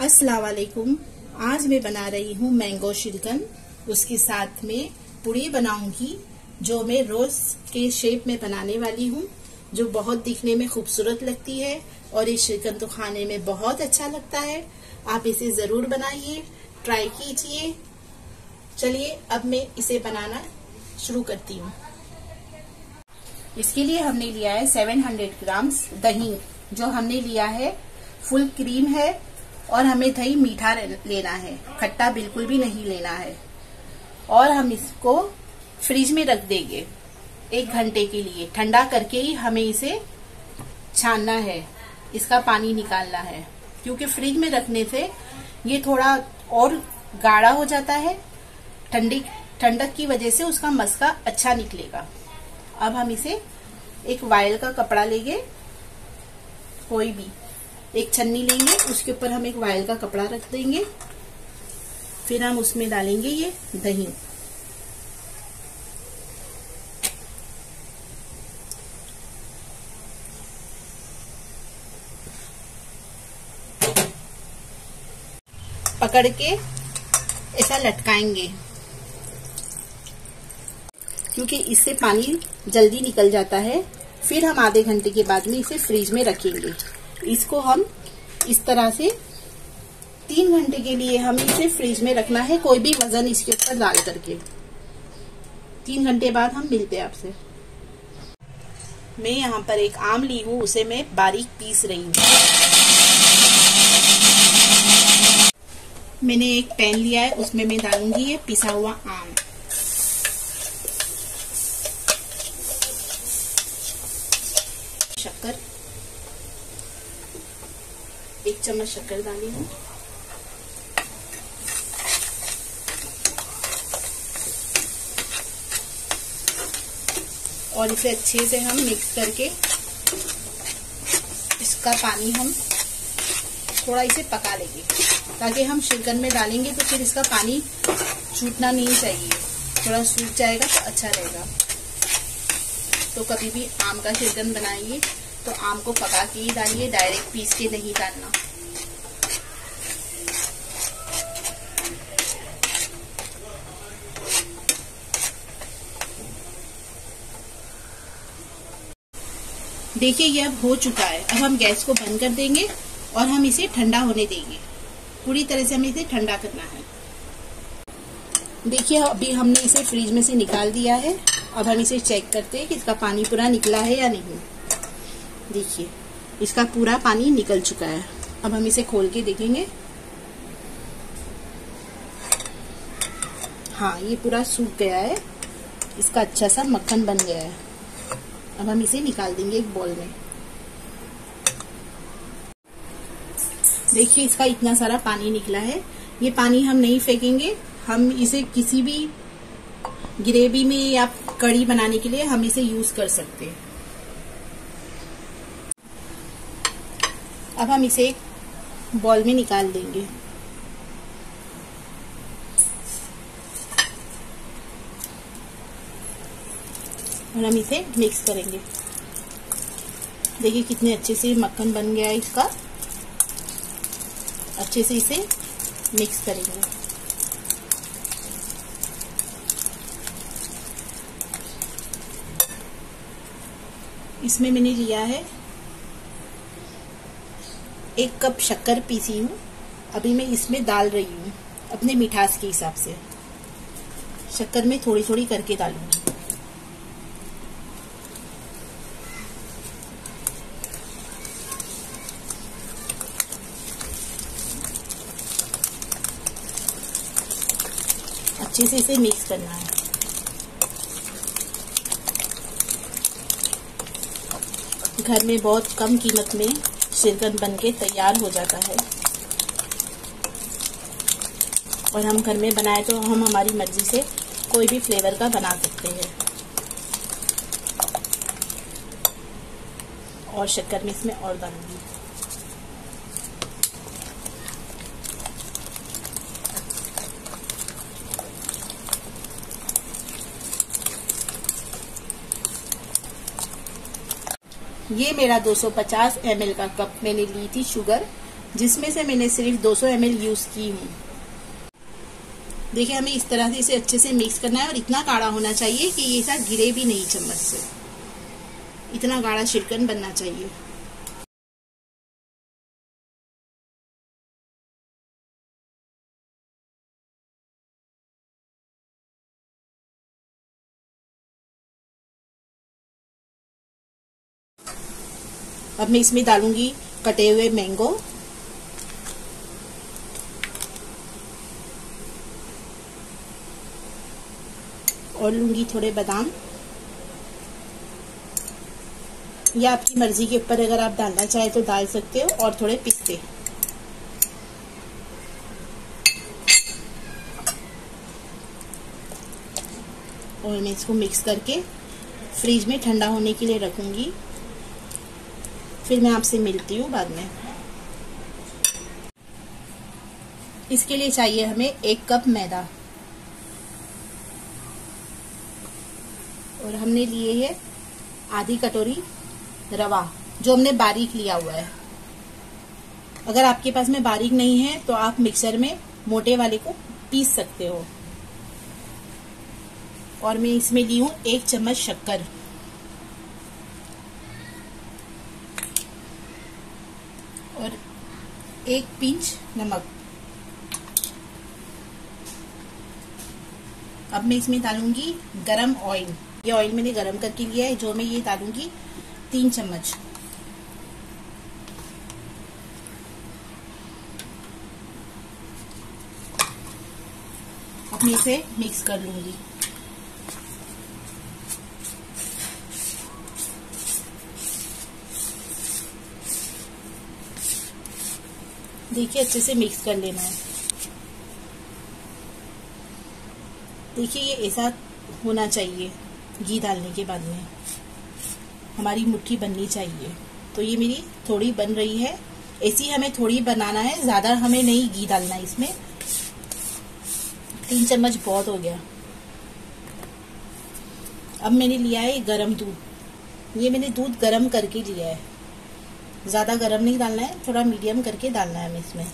अस्सलाम वालेकुम। आज मैं बना रही हूँ मैंगो शिकन। उसके साथ में पूड़ी बनाऊंगी जो मैं रोज के शेप में बनाने वाली हूँ, जो बहुत दिखने में खूबसूरत लगती है और ये शिकन तो खाने में बहुत अच्छा लगता है। आप इसे जरूर बनाइए, ट्राई कीजिए। चलिए अब मैं इसे बनाना शुरू करती हूँ। इसके लिए हमने लिया है 700 ग्राम्स दही, जो हमने लिया है फुल क्रीम है, और हमें दही मीठा लेना है, खट्टा बिल्कुल भी नहीं लेना है। और हम इसको फ्रिज में रख देंगे 1 घंटे के लिए। ठंडा करके ही हमें इसे छानना है, इसका पानी निकालना है, क्योंकि फ्रिज में रखने से ये थोड़ा और गाढ़ा हो जाता है। ठंडक की वजह से उसका मस्का अच्छा निकलेगा। अब हम इसे एक वायल का कपड़ा लेंगे, कोई भी एक छन्नी लेंगे, उसके ऊपर हम एक वायल का कपड़ा रख देंगे। फिर हम उसमें डालेंगे ये दही। पकड़ के ऐसा लटकाएंगे, क्योंकि इससे पानी जल्दी निकल जाता है। फिर हम आधे घंटे के बाद में इसे फ्रिज में रखेंगे। इसको हम इस तरह से 3 घंटे के लिए हम इसे फ्रिज में रखना है, कोई भी वजन इसके ऊपर डाल करके। 3 घंटे बाद हम मिलते हैं आपसे। मैं यहाँ पर एक आम ली हूँ, उसे मैं बारीक पीस रही हूँ। मैंने एक पैन लिया है, उसमें मैं डालूंगी ये पिसा हुआ आम। शक्कर, 1 चम्मच शक्कर डाली हूँ। और इसे अच्छे से हम मिक्स करके इसका पानी हम थोड़ा इसे पका लेंगे, ताकि हम शिकन में डालेंगे तो फिर इसका पानी छूटना नहीं चाहिए। थोड़ा सूख जाएगा तो अच्छा रहेगा। तो कभी भी आम का शिकन बनाइए तो आम को पका के ही डालिए, डायरेक्ट पीस के नहीं डालना। देखिए ये अब हो चुका है। अब हम गैस को बंद कर देंगे और हम इसे ठंडा होने देंगे। पूरी तरह से हमें इसे ठंडा करना है। देखिए अभी हमने इसे फ्रिज में से निकाल दिया है। अब हम इसे चेक करते हैं कि इसका पानी पूरा निकला है या नहीं। देखिए इसका पूरा पानी निकल चुका है। अब हम इसे खोल के देखेंगे। हाँ, ये पूरा सूख गया है, इसका अच्छा सा मक्खन बन गया है। अब हम इसे निकाल देंगे एक बाउल में। देखिए इसका इतना सारा पानी निकला है। ये पानी हम नहीं फेंकेंगे, हम इसे किसी भी ग्रेवी में या कढ़ी बनाने के लिए हम इसे यूज कर सकते हैं। अब हम इसे एक बाउल में निकाल देंगे। और हम इसे मिक्स करेंगे। देखिए कितने अच्छे से मक्खन बन गया है इसका। अच्छे से इसे मिक्स करेंगे। इसमें मैंने लिया है 1 कप शक्कर पीसी हूँ। अभी मैं इसमें डाल रही हूँ अपने मिठास के हिसाब से। शक्कर में थोड़ी थोड़ी करके डालूंगी। अच्छे से इसे मिक्स करना है। घर में बहुत कम कीमत में शिकन बनके तैयार हो जाता है, और हम घर में बनाए तो हम हमारी मर्जी से कोई भी फ्लेवर का बना सकते हैं। और शक्कर में इसमें और डालूंगी। ये मेरा 250 ml का कप मैंने ली थी शुगर, जिसमें से मैंने सिर्फ 200 ml यूज की हूँ। देखिए हमें इस तरह से इसे अच्छे से मिक्स करना है और इतना गाढ़ा होना चाहिए कि ये साथ गिरे भी नहीं चम्मच से। इतना गाढ़ा शिकन बनना चाहिए। अब मैं इसमें डालूंगी कटे हुए मैंगो और लूंगी थोड़े बादाम, या आपकी मर्जी के ऊपर अगर आप डालना चाहे तो डाल सकते हो, और थोड़े पिस्ते। और मैं इसको मिक्स करके फ्रिज में ठंडा होने के लिए रखूंगी। फिर मैं आपसे मिलती हूँ बाद में। इसके लिए चाहिए हमें 1 कप मैदा, और हमने लिए है आधी कटोरी रवा जो हमने बारीक लिया हुआ है। अगर आपके पास में बारीक नहीं है तो आप मिक्सर में मोटे वाले को पीस सकते हो। और मैं इसमें ली हूँ 1 चम्मच शक्कर, और 1 पिंच नमक। अब मैं इसमें डालूंगी गरम ऑयल। ये ऑयल मैंने गरम करके लिया है, जो मैं ये डालूंगी 3 चम्मच। अब मैं इसे मिक्स कर लूंगी। देखिए अच्छे से मिक्स कर लेना है। देखिए ये ऐसा होना चाहिए। घी डालने के बाद में हमारी मुट्ठी बननी चाहिए। तो ये मेरी थोड़ी बन रही है, ऐसी हमें थोड़ी बनाना है, ज्यादा हमें नहीं घी डालना है इसमें। 3 चम्मच बहुत हो गया। अब मैंने लिया है गरम दूध। ये मैंने दूध गरम करके लिया है, ज्यादा गरम नहीं डालना है, थोड़ा मीडियम करके डालना है हमें इसमें।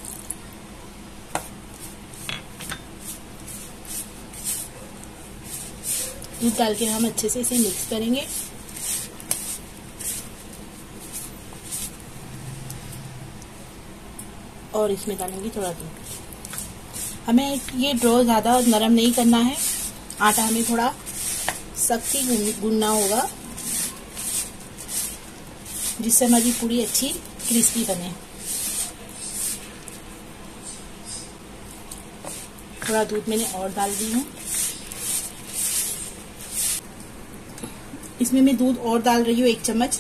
दूध डाल के हम अच्छे से इसे मिक्स करेंगे। और इसमें डालेंगे थोड़ा दूध। हमें ये डो ज्यादा नरम नहीं करना है, आटा हमें थोड़ा सख्त ही गूंदना होगा, जिससे हमारी पूरी अच्छी क्रिस्पी बने। थोड़ा दूध मैंने और डाल दी हूँ। इसमें मैं दूध और डाल रही हूँ 1 चम्मच।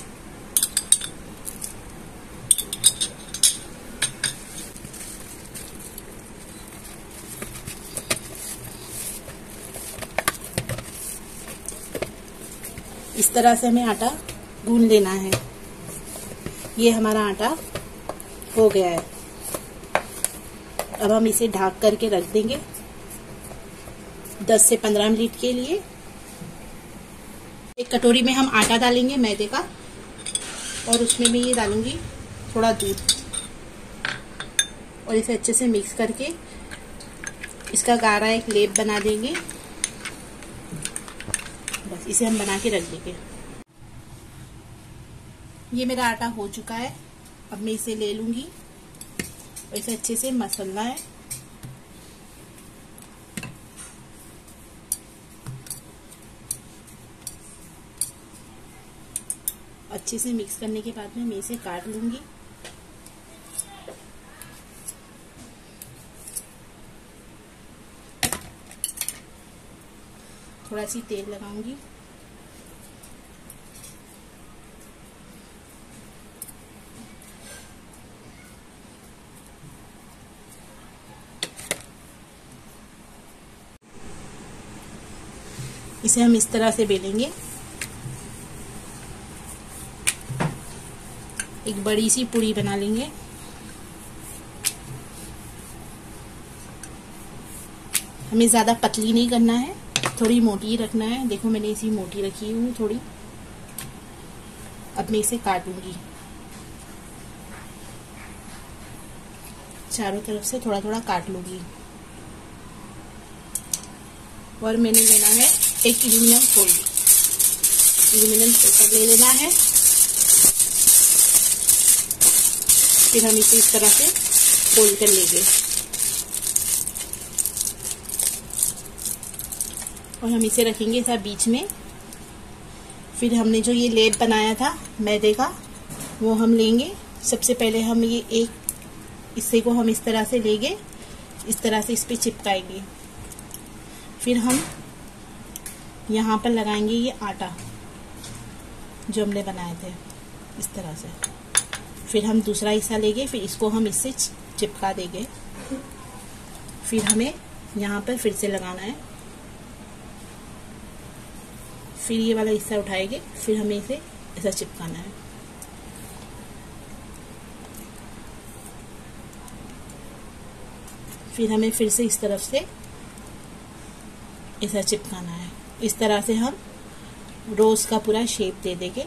इस तरह से हमें आटा गूंद लेना है। ये हमारा आटा हो गया है। अब हम इसे ढक करके रख देंगे 10 से 15 मिनट के लिए। एक कटोरी में हम आटा डालेंगे मैदे का, और उसमें मैं ये डालूंगी थोड़ा दूध, और इसे अच्छे से मिक्स करके इसका गाढ़ा एक लेप बना देंगे। बस इसे हम बना के रख देंगे। ये मेरा आटा हो चुका है। अब मैं इसे ले लूंगी और इसे अच्छे से मसलना है। अच्छे से मिक्स करने के बाद में मैं इसे काट लूंगी। थोड़ा सी तेल लगाऊंगी। इसे हम इस तरह से बेलेंगे। एक बड़ी सी पूरी बना लेंगे। हमें ज्यादा पतली नहीं करना है, थोड़ी मोटी रखना है। देखो मैंने इसी मोटी रखी हूँ थोड़ी। अब मैं इसे काटूंगी। चारों तरफ से थोड़ा थोड़ा काट लूंगी। और मैंने लेना है एक एल्यूमिनियम फोil ले लेना है। फिर हम इसे इस तरह से फोल्ड कर लेंगे और हम इसे रखेंगे ऐसा बीच में। फिर हमने जो ये लेप बनाया था मैदे का वो हम लेंगे। सबसे पहले हम ये एक हिस्से को हम इस तरह से लेंगे, इस तरह से इस पे चिपकाएंगे। फिर हम यहाँ पर लगाएंगे ये आटा जो हमने बनाए थे इस तरह से। फिर हम दूसरा हिस्सा लेंगे, फिर इसको हम इससे चिपका देंगे। फिर हमें यहाँ पर फिर से लगाना है। फिर ये वाला हिस्सा उठाएंगे, फिर हमें इसे ऐसा चिपकाना है। फिर हमें फिर से इस तरफ से ऐसा चिपकाना है। इस तरह से हम रोज का पूरा शेप दे देंगे।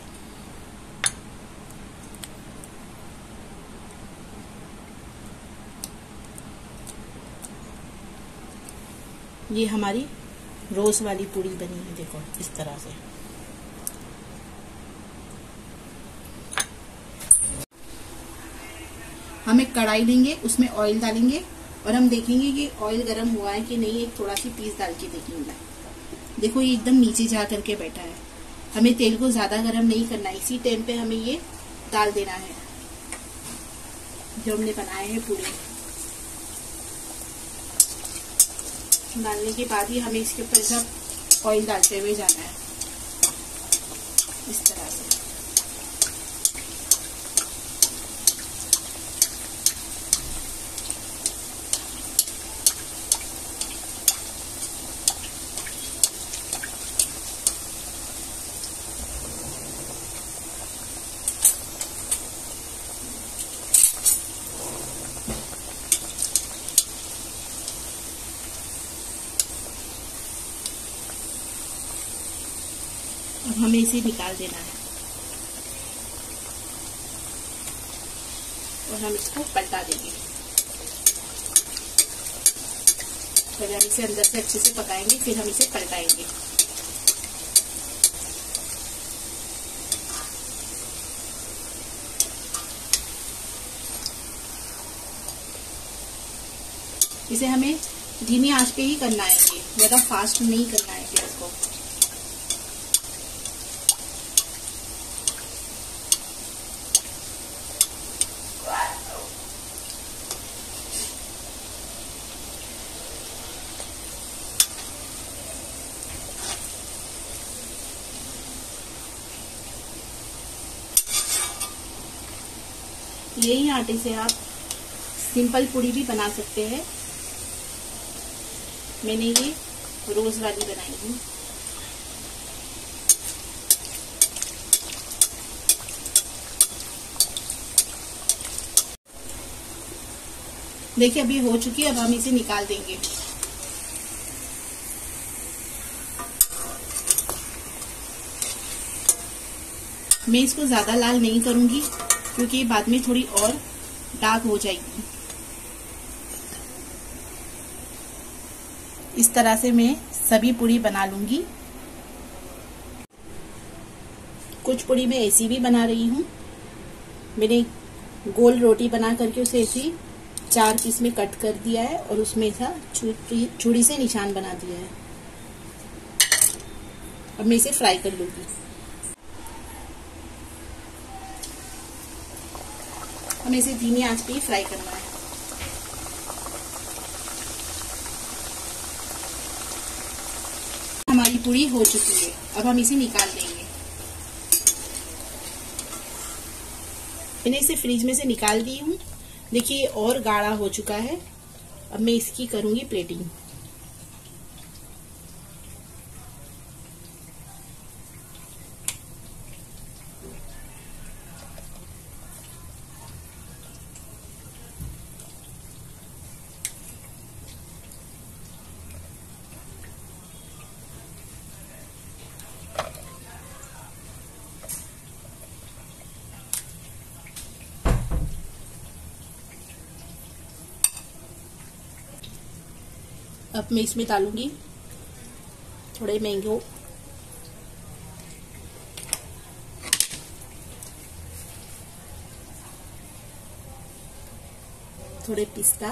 ये हमारी रोज वाली पूरी बनी है, देखो इस तरह से। हम एक कढ़ाई लेंगे, उसमें ऑयल डालेंगे और हम देखेंगे कि ऑयल गर्म हुआ है कि नहीं। एक थोड़ा सी पीस डाल के देखेंगे। देखो ये एकदम नीचे जा करके बैठा है। हमें तेल को ज्यादा गर्म नहीं करना है। इसी टाइम पे हमें ये डाल देना है जो हमने बनाए हैं पूरे। डालने के बाद ही हमें इसके ऊपर सब ऑयल डालते हुए जाना है इस तरह से। अब हमें इसे निकाल देना है और हम इसको पलटा देंगे। पहले हम इसे अंदर से अच्छे से पकाएंगे, फिर हम इसे पलटाएंगे। इसे हमें धीमी आंच पे ही करना है, ये ज्यादा फास्ट नहीं करना है गैस को। यही आटे से आप सिंपल पूड़ी भी बना सकते हैं। मैंने ये रोज वाली बनाई हूँ। देखिए अभी हो चुकी है। अब हम इसे निकाल देंगे। मैं इसको ज्यादा लाल नहीं करूंगी क्योंकि बाद में थोड़ी और डार्क हो जाएगी। इस तरह से मैं सभी पूड़ी बना लूंगी। कुछ पूड़ी मैं ऐसी भी बना रही हूँ। मैंने गोल रोटी बना करके उसे ऐसी 4 पीस में कट कर दिया है और उसमें ऐसा छुरी से निशान बना दिया है। अब मैं इसे फ्राई कर लूंगी। हमें इसे धीमी आंच पे ही फ्राई करना है। हमारी पूरी हो चुकी है। अब हम इसे निकाल देंगे। मैंने इसे फ्रिज में से निकाल दी हूँ। देखिए और गाढ़ा हो चुका है। अब मैं इसकी करूंगी प्लेटिंग। अब मैं इसमें डालूंगी थोड़े मैंगो, थोड़े पिस्ता,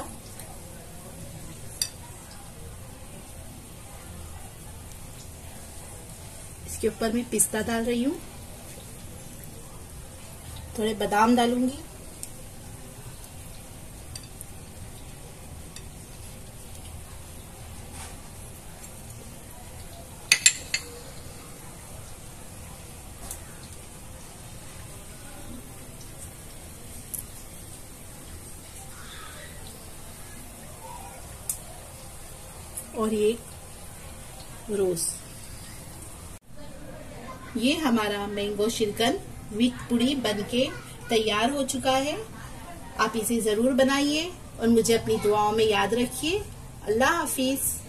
इसके ऊपर मैं पिस्ता डाल रही हूँ, थोड़े बादाम डालूंगी, और ये रोज। ये हमारा मैंगो शिरकन विथ पूड़ी बनके तैयार हो चुका है। आप इसे जरूर बनाइए और मुझे अपनी दुआओं में याद रखिए। अल्लाह हाफिज।